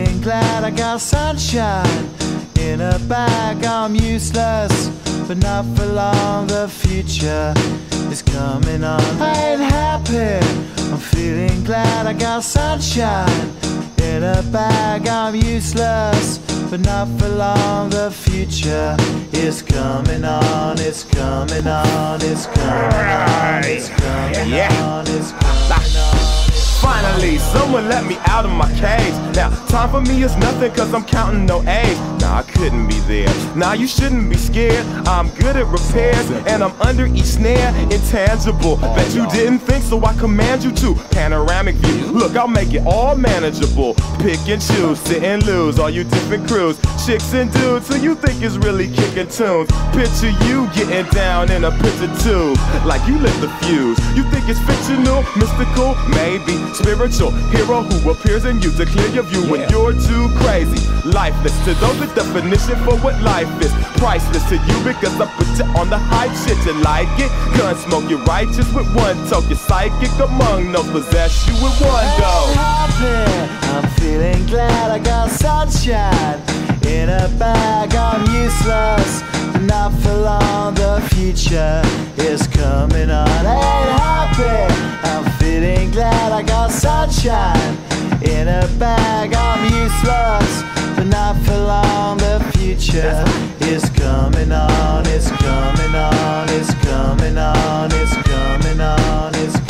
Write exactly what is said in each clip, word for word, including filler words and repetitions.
feeling glad I got sunshine in a bag. I'm useless, but not for long. The future is coming on. I ain't happy, I'm feeling glad I got sunshine in a bag. I'm useless, but not for long. The future is coming on. It's coming on. It's coming on. It's coming on. It's coming on. Finally, someone let me out of my cage. Now, time for me is nothing cause I'm counting no A's. Nah, I couldn't be there. Nah, you shouldn't be scared. I'm good at repairs and I'm under each snare. Intangible, bet you didn't think, so I command you to. Panoramic view, look, I'll make it all manageable. Pick and choose, sit and lose, all you different crews. Chicks and dudes who you think is really kicking tunes. Picture you getting down in a picture tube, like you lit the fuse. You think it's fictional, mystical, maybe spiritual hero who appears in you to clear your view when you're too crazy. Lifeless to those, the definition for what life is. Priceless to you because I put you on the hype shit. You like it? Gun smoke, you're righteous with one toke. You're psychic among no possess you with one go. I'm feeling glad I got sunshine in a bag. I'm useless, but not for long. The future is coming on. Ain't happy, I'm feeling glad I got sunshine in a bag. I'm useless, but not for long. The future is coming on. It's coming on. It's coming on. It's coming on. It's coming on.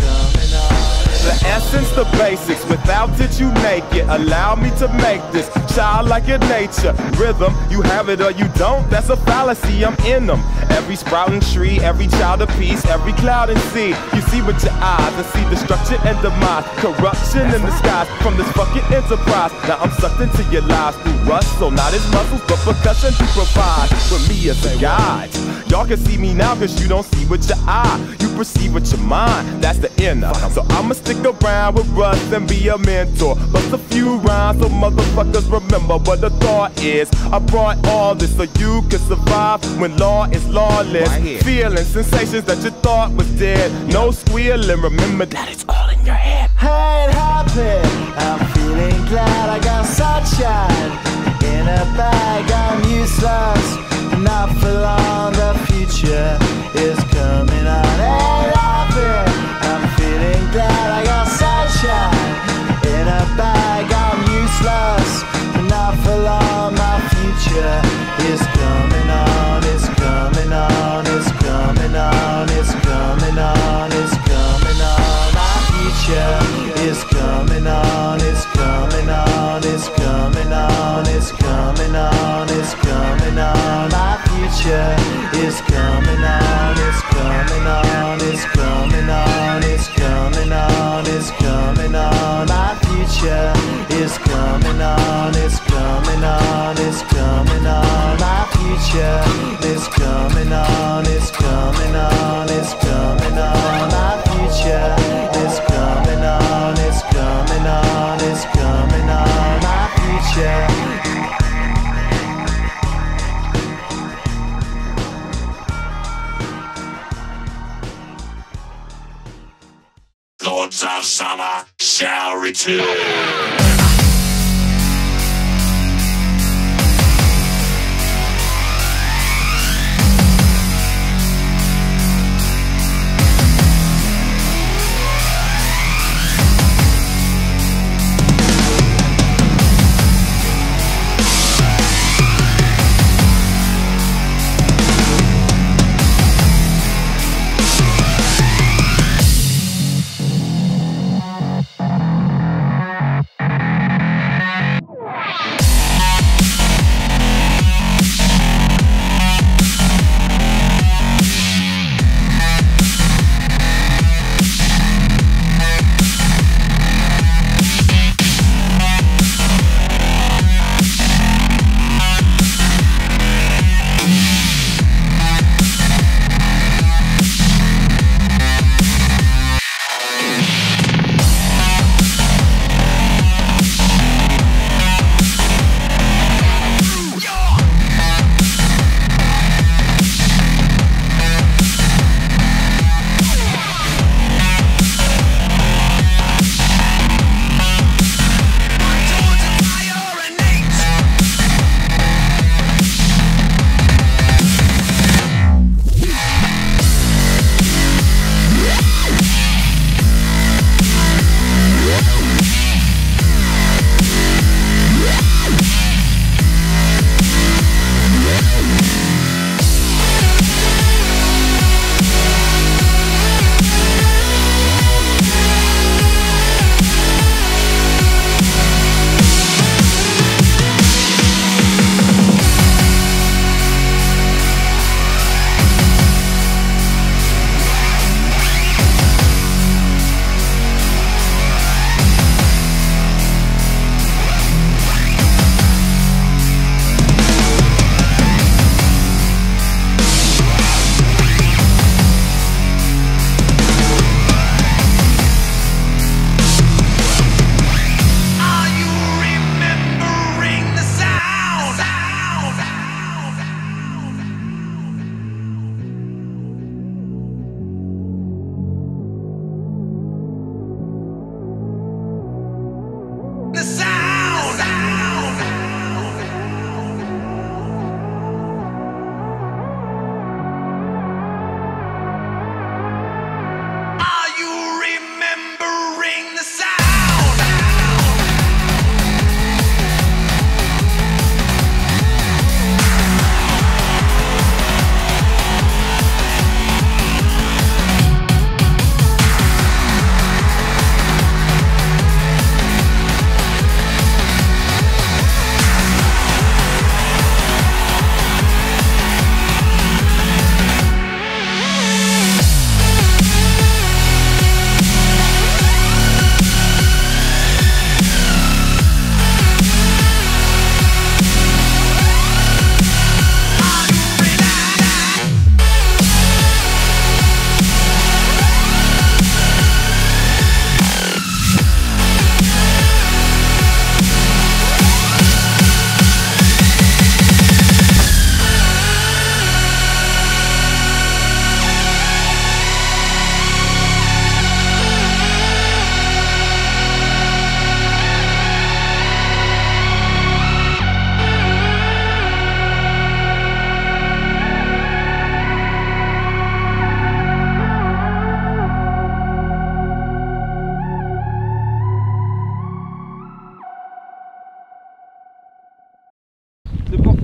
The essence, the basics, without it you make it. Allow me to make this childlike in nature. Rhythm, you have it or you don't, that's a fallacy, I'm in them. Every sprouting tree, every child of peace, every cloud and sea. You see with your eyes and see destruction and demise. Corruption in the skies from this fucking enterprise. Now I'm sucked into your lives through rust, so not as muscles but percussion to provide for me as a guide. Y'all can see me now cause you don't see with your eye. You perceive with your mind, that's the inner. So I'ma stick around with Russ and be a mentor. Bust a few rhymes so motherfuckers remember what the thought is. I brought all this so you can survive when law is lawless. Right, feeling sensations that you thought was dead. No squealing, remember that it's all in your head. I ain't happy, I'm feeling glad I got sunshine in a bag. I'm useless, not for long. The future is coming on. Ain't happy, I'm feeling glad I got sunshine in a bag. I'm useless, not for long. My future is coming on. It's coming on. It's coming on. It's coming on. It's coming on. My future is coming on. It's coming on. It's coming on. It's coming on. It's coming on. My future is coming on. It's coming on. It's coming on. It's coming on. It's coming on. My future is coming on. It's coming on. It's coming on. My future is coming on. It's coming on. It's coming on. My future is coming on. It's coming on. It's coming on. My future. Lords of summer shall return.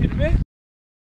filmer?